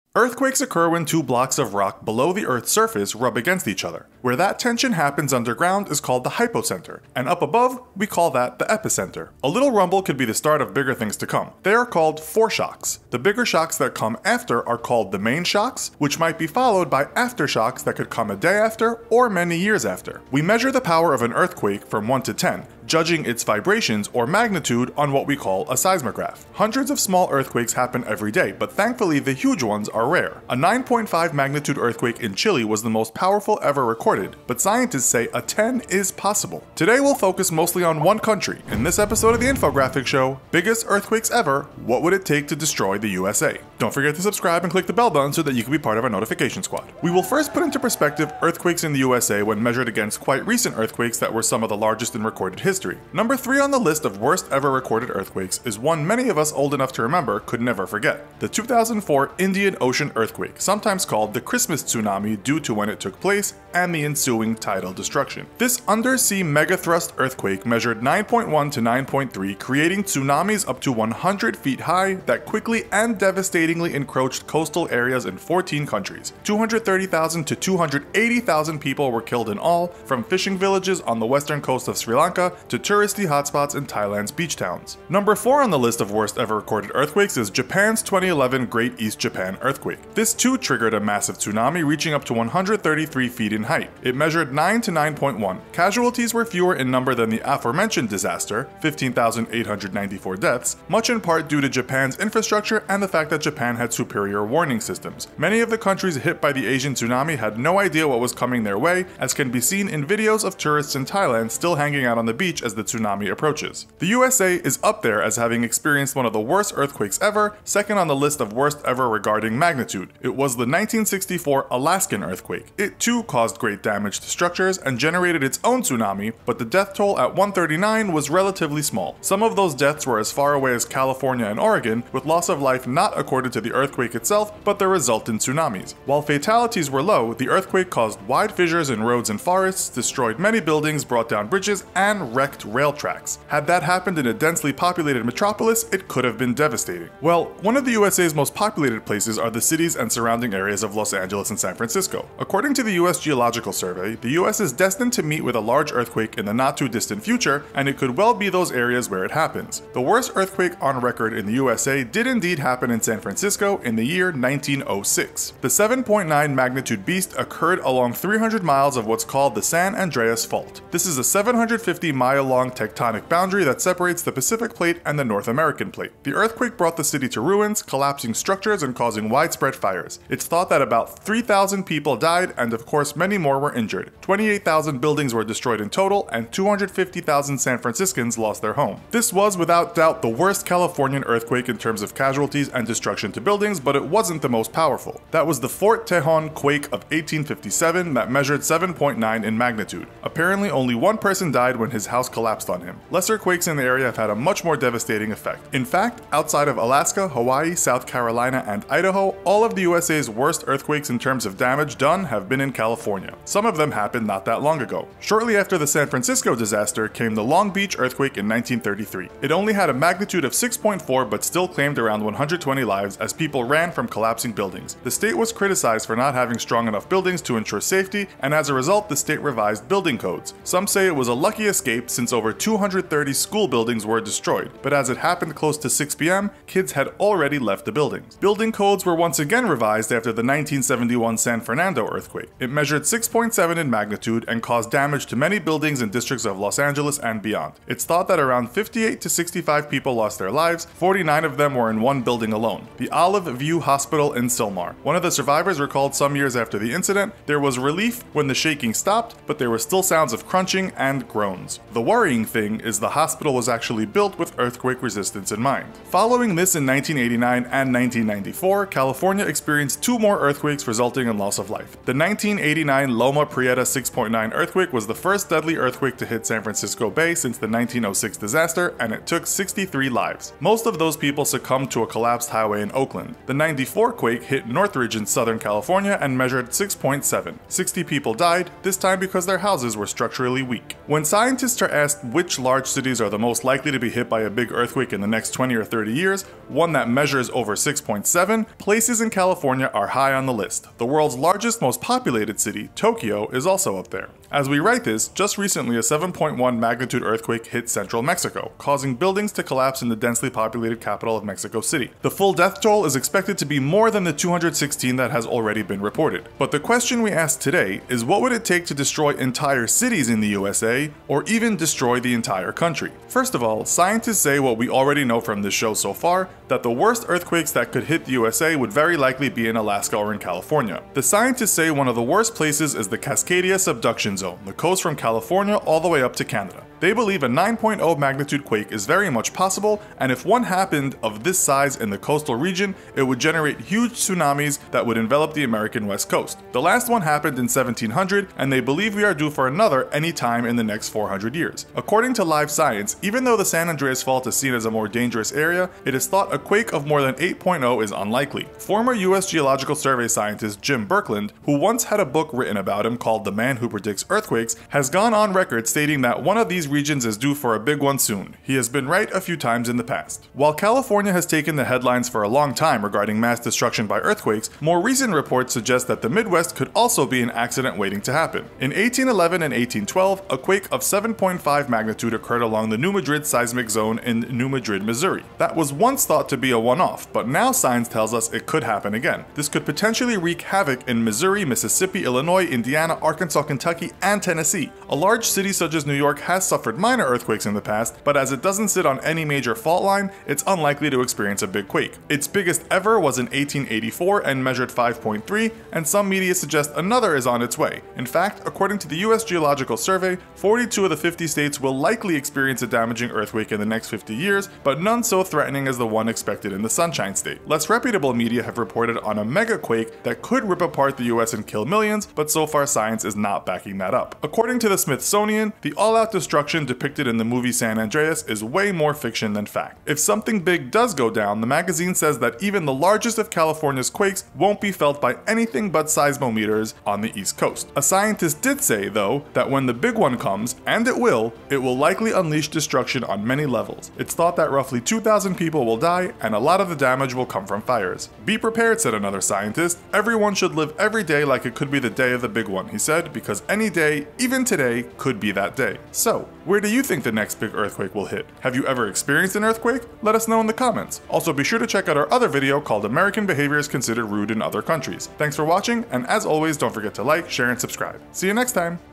Earthquakes occur when two blocks of rock below the Earth's surface rub against each other. Where that tension happens underground is called the hypocenter, and up above, we call that the epicenter. A little rumble could be the start of bigger things to come. They are called foreshocks. The bigger shocks that come after are called the main shocks, which might be followed by aftershocks that could come a day after or many years after. We measure the power of an earthquake from 1 to 10, judging its vibrations or magnitude on what we call a seismograph. Hundreds of small earthquakes happen every day, but thankfully the huge ones are rare. A 9.5 magnitude earthquake in Chile was the most powerful ever recorded, but scientists say a 10 is possible. Today we'll focus mostly on one country. In this episode of the Infographics Show, biggest earthquakes ever, what would it take to destroy the USA? Don't forget to subscribe and click the bell button so that you can be part of our notification squad. We will first put into perspective earthquakes in the USA when measured against quite recent earthquakes that were some of the largest in recorded history. Number 3 on the list of worst ever recorded earthquakes is one many of us old enough to remember could never forget. The 2004 Indian Ocean earthquake, sometimes called the Christmas tsunami due to when it took place and the ensuing tidal destruction. This undersea megathrust earthquake measured 9.1 to 9.3, creating tsunamis up to 100 feet high that quickly and devastatingly encroached coastal areas in 14 countries. 230,000 to 280,000 people were killed in all, from fishing villages on the western coast of Sri Lanka to touristy hotspots in Thailand's beach towns. Number 4 on the list of worst ever recorded earthquakes is Japan's 2011 Great East Japan earthquake. This too triggered a massive tsunami reaching up to 133 feet in height. It measured 9 to 9.1. Casualties were fewer in number than the aforementioned disaster, 15,894 deaths, much in part due to Japan's infrastructure and the fact that Japan had superior warning systems. Many of the countries hit by the Asian tsunami had no idea what was coming their way, as can be seen in videos of tourists in Thailand still hanging out on the beach as the tsunami approaches. The USA is up there as having experienced one of the worst earthquakes ever, second on the list of worst ever regarding magnitude. It was the 1964 Alaskan earthquake. It too caused great damage to structures and generated its own tsunami, but the death toll at 139 was relatively small. Some of those deaths were as far away as California and Oregon, with loss of life not accorded to the earthquake itself, but the resultant tsunamis. While fatalities were low, the earthquake caused wide fissures in roads and forests, destroyed many buildings, brought down bridges, and wrecked rail tracks. Had that happened in a densely populated metropolis, it could have been devastating. Well, one of the USA's most populated places are the cities and surrounding areas of Los Angeles and San Francisco. According to the US Geological Survey, the US is destined to meet with a large earthquake in the not too distant future, and it could well be those areas where it happens. The worst earthquake on record in the USA did indeed happen in San Francisco in the year 1906. The 7.9 magnitude beast occurred along 300 miles of what's called the San Andreas Fault. This is a 750-mile-long tectonic boundary that separates the Pacific Plate and the North American Plate. The earthquake brought the city to ruins, collapsing structures and causing widespread fires. It's thought that about 3,000 people died, and of course many more were injured. 28,000 buildings were destroyed in total, and 250,000 San Franciscans lost their home. This was without doubt the worst Californian earthquake in terms of casualties and destruction to buildings, but it wasn't the most powerful. That was the Fort Tejon quake of 1857 that measured 7.9 in magnitude. Apparently only one person died when his house collapsed on him. Lesser quakes in the area have had a much more devastating effect. In fact, outside of Alaska, Hawaii, South Carolina, and Idaho, all of the USA's worst earthquakes in terms of damage done have been in California. Some of them happened not that long ago. Shortly after the San Francisco disaster came the Long Beach earthquake in 1933. It only had a magnitude of 6.4 but still claimed around 120 lives as people ran from collapsing buildings. The state was criticized for not having strong enough buildings to ensure safety, and as a result the state revised building codes. Some say it was a lucky escape since over 230 school buildings were destroyed, but as it happened close to 6 p.m., kids had already left the buildings. Building codes were once again revised after the 1971 San Fernando earthquake. It measured 6.7 in magnitude and caused damage to many buildings in districts of Los Angeles and beyond. It's thought that around 58 to 65 people lost their lives, 49 of them were in one building alone, the Olive View Hospital in Sylmar. One of the survivors recalled some years after the incident, there was relief when the shaking stopped, but there were still sounds of crunching and groans. The worrying thing is the hospital was actually built with earthquake resistance in mind. Following this in 1989 and 1994, California experienced 2 more earthquakes resulting in loss of life. The 1989 Loma Prieta 6.9 earthquake was the first deadly earthquake to hit San Francisco Bay since the 1906 disaster, and it took 63 lives. Most of those people succumbed to a collapsed highway in Oakland. The 94 quake hit Northridge in Southern California and measured 6.7. 60 people died, this time because their houses were structurally weak. When scientists are asked which large cities are the most likely to be hit by a big earthquake in the next 20 or 30 years, one that measures over 6.7, places in California are high on the list. The world's largest, most populated city, Tokyo, is also up there. As we write this, just recently a 7.1 magnitude earthquake hit central Mexico, causing buildings to collapse in the densely populated capital of Mexico City. The full death toll is expected to be more than the 216 that has already been reported. But the question we asked today is, what would it take to destroy entire cities in the USA, or even destroy the entire country? First of all, scientists say what we already know from this show so far, that the worst earthquakes that could hit the USA would very likely be in Alaska or in California. The scientists say one of the worst places is the Cascadia subduction zone, the coast from California all the way up to Canada. They believe a 9.0 magnitude quake is very much possible, and if one happened of this size in the coastal region, it would generate huge tsunamis that would envelop the American West Coast. The last one happened in 1700, and they believe we are due for another any time in the next 400 years. According to Live Science, even though the San Andreas Fault is seen as a more dangerous area, it is thought a quake of more than 8.0 is unlikely. Former US Geological Survey scientist Jim Birkeland, who once had a book written about him called The Man Who Predicts Earthquakes, has gone on record stating that one of these regions is due for a big one soon. He has been right a few times in the past. While California has taken the headlines for a long time regarding mass destruction by earthquakes, more recent reports suggest that the Midwest could also be an accident waiting to happen. In 1811 and 1812, a quake of 7.5 magnitude occurred along the New Madrid seismic zone in New Madrid, Missouri. That was once thought to be a one-off, but now science tells us it could happen again. This could potentially wreak havoc in Missouri, Mississippi, Illinois, Indiana, Arkansas, Kentucky, and Tennessee. A large city such as New York has suffered minor earthquakes in the past, but as it doesn't sit on any major fault line, it's unlikely to experience a big quake. Its biggest ever was in 1884 and measured 5.3, and some media suggest another is on its way. In fact, according to the US Geological Survey, 42 of the 50 states will likely experience a damaging earthquake in the next 50 years, but none so threatening as the one expected in the Sunshine State. Less reputable media have reported on a mega quake that could rip apart the US and kill millions, but so far science is not backing that up. According to the Smithsonian, the all-out destruction depicted in the movie San Andreas is way more fiction than fact. If something big does go down, the magazine says that even the largest of California's quakes won't be felt by anything but seismometers on the East Coast. A scientist did say, though, that when the big one comes, and it will likely unleash destruction on many levels. It's thought that roughly 2,000 people will die, and a lot of the damage will come from fires. Be prepared, said another scientist. Everyone should live every day like it could be the day of the big one, he said, because any day, even today, could be that day. So, where do you think the next big earthquake will hit? Have you ever experienced an earthquake? Let us know in the comments. Also, be sure to check out our other video called American Behaviors Considered Rude in Other Countries. Thanks for watching, and as always, don't forget to like, share, and subscribe. See you next time!